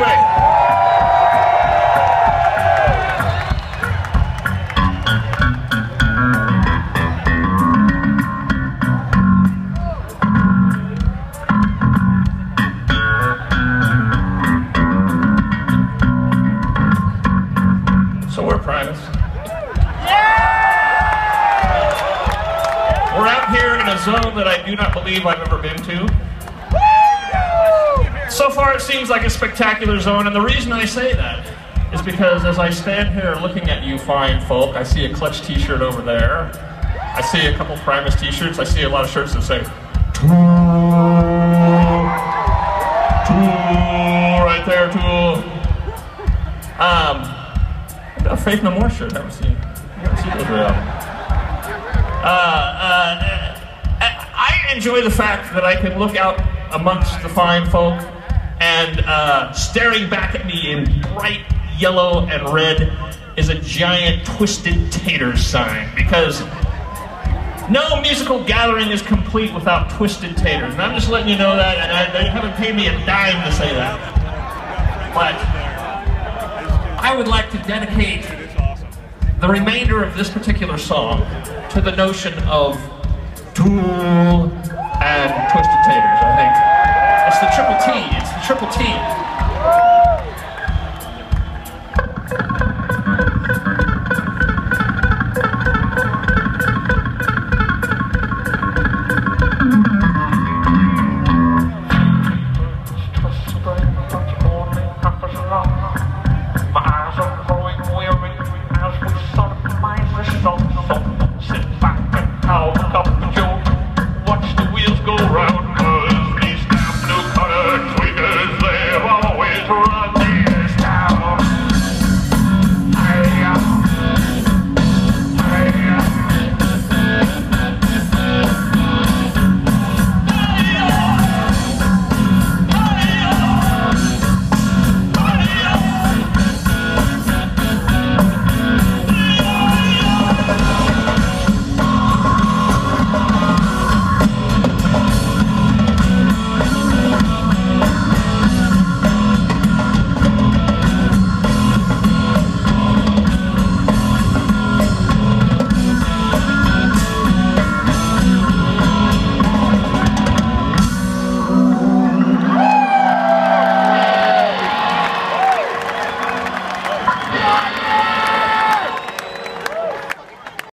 Anyway. So we're Primus. We're out here in a zone that I do not believe I've ever been to. So far it seems like a spectacular zone, and the reason I say that is because as I stand here looking at you fine folk, I see a Clutch t-shirt over there. I see a couple Primus t-shirts. I see a lot of shirts that say Tool, Tool, right there, Tool. A Faith No More shirt. I haven't seen those around. I enjoy the fact that I can look out amongst the fine folk and staring back at me in bright yellow and red is a giant Twisted Taters sign, because no musical gathering is complete without Twisted Taters, and I'm just letting you know that, and they haven't paid me a dime to say that. But I would like to dedicate the remainder of this particular song to the notion of Tool and Twisted Taters. I think it's the triple T. It's the triple T.